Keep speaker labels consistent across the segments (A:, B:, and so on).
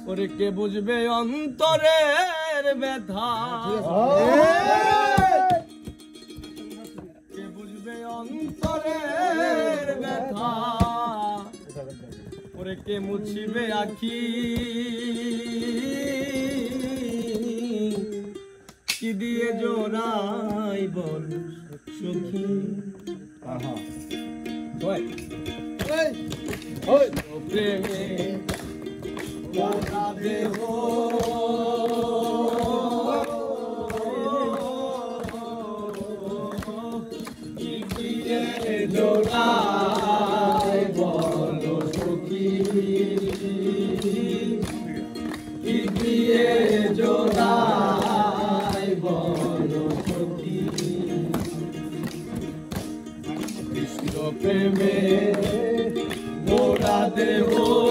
A: ওরে কে বুঝবে অন্তরের ব্যথা, কে বুঝবে অন্তরের ব্যথা, ওরে কে মুছিবে আখি, কি দিয়ে জোড়াই বল সখী। প্রেমে দেহ জোড়াই বল সখী, কি দিয়ে জোড়াই বল সখী। কৃষ্ণ প্রেমে মোরা দেহ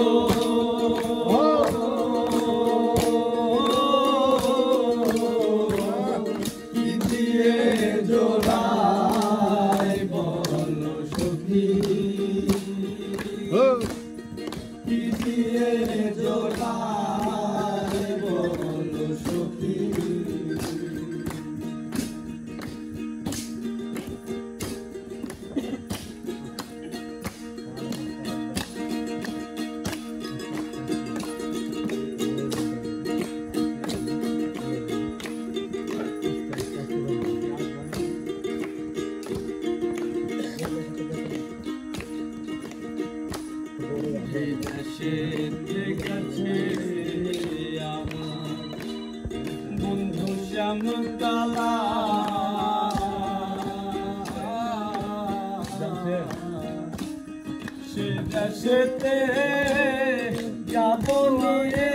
A: কি দিয়ে জোড়াই বল সখী, কি দিয়ে জোড়াই বল সখী। বন্ধু শ্যাম কালা সে দেশেতে যাব নিয়ে,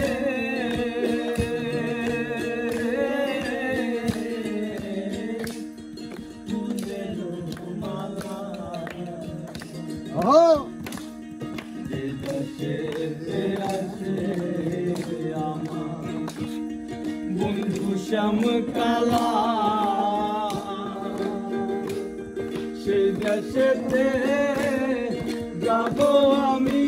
A: বন্ধু শ্যাম কালা সে দেশেতে যাব আমি,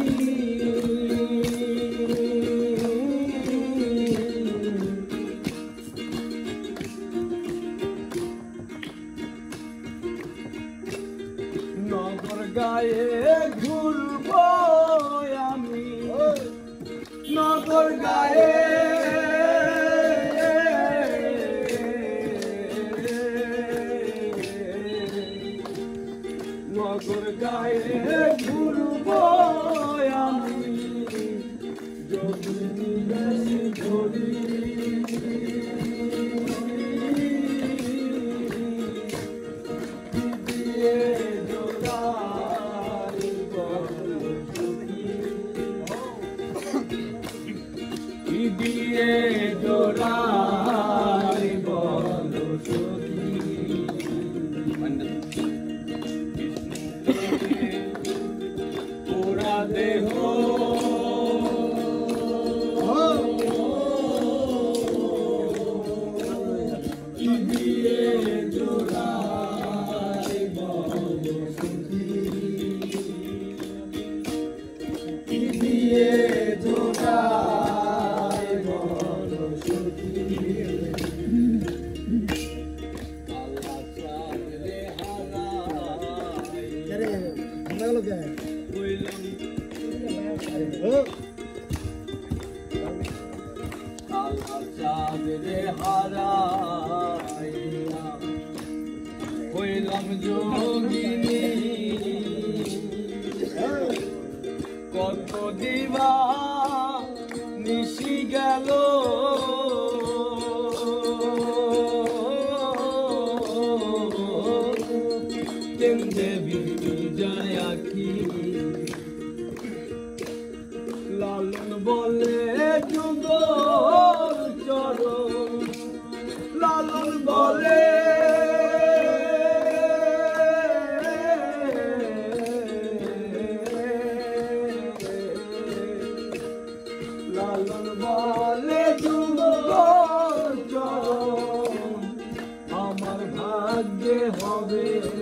A: নগর গায়ে ঘুরব আমি, নগর গায়ে নগর গায়ে ঘুরব আমি, যদি বেশি ধরি দিয়ে জোড়াই বল সখী, কি দিয়ে জোড়াই বল সখী। পুরা দেহ কি দিয়ে জোড়াই বল সখী, কি দিয়ে জোড়াই বল সখী। আল্লাহ চাঁদরে হারাই আল্লাহ চাঁদরে হারাইয়া হইলাম যোগিনী, কত দিবা নিশি গেল কেন্দ্রে বিজয় আখি, লালন বলে যুগ চরণ, লালন বলে লালন বলে যুগ চরণ, আমার ভাগ্যে হবে